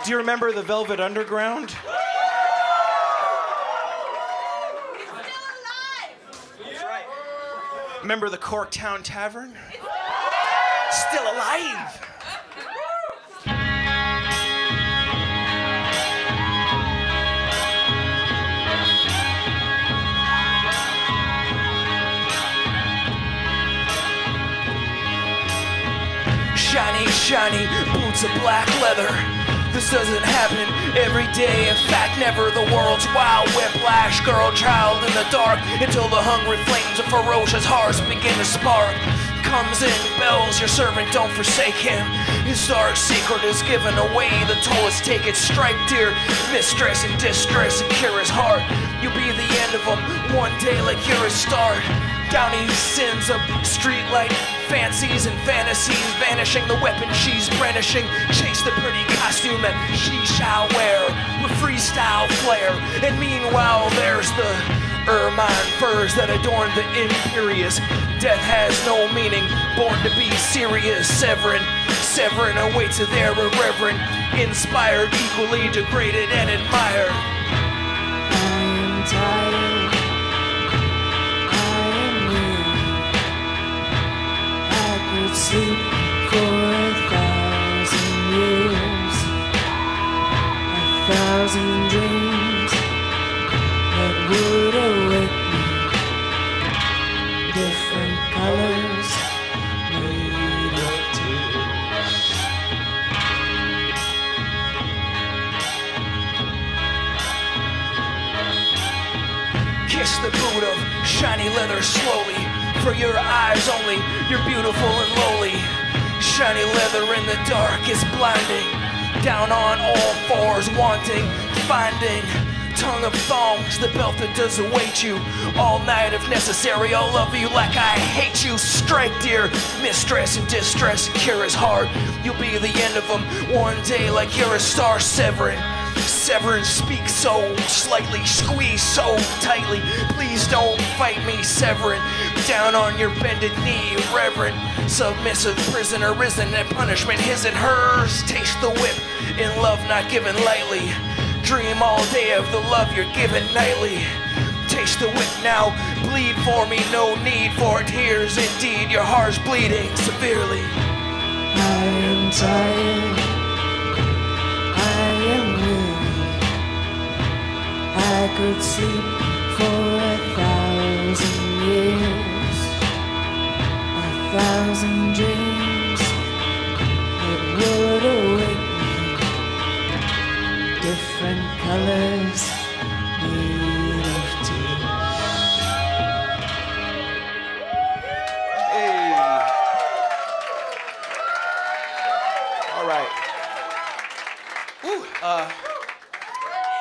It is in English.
Do you remember the Velvet Underground? It's still alive. That's right. Remember the Corktown Tavern? Still alive. Shiny, shiny boots of black leather. This doesn't happen every day. In fact, never. The world's wild whiplash, girl, child in the dark, until the hungry flames of ferocious hearts begin to spark. Comes in, bells, your servant, don't forsake him. His dark secret is given away, the toll is taken. Strike, dear mistress, in distress, and cure his heart. You'll be the end of him one day like you're a start. Downy sins of streetlight fancies and fantasies, vanishing the weapon she's brandishing. Chase the pretty costume that she shall wear with freestyle flair. And meanwhile there's the ermine furs that adorn the imperious. Death has no meaning, born to be serious. Severin awaits their irreverent, inspired, equally degraded and admired. I am tired. Sleep for 1,000 years, 1,000 dreams that would awake me, different colors made of tears. Kiss the boot of shiny leather slowly. For your eyes only, you're beautiful and lowly. Shiny leather in the dark is blinding. Down on all fours, wanting, finding. Tongue of thongs, the belt that does await you. All night if necessary, I'll love you like I hate you. Strike, dear mistress, in distress, and cure his heart. You'll be the end of him one day like you're a star. Severin, speak so slightly, squeeze so tightly. Please don't fight me, Severin. Down on your bended knee, reverent, submissive prisoner, risen and punishment his and hers. Taste the whip in love not given lightly. Dream all day of the love you're given nightly. Taste the whip now, bleed for me, no need for tears. Indeed, your heart's bleeding severely. I am tired. I am weary. I could sleep for 1,000 years, 1,000 dreams that would awake me, different colors made of tears. Hey. All right. Ooh,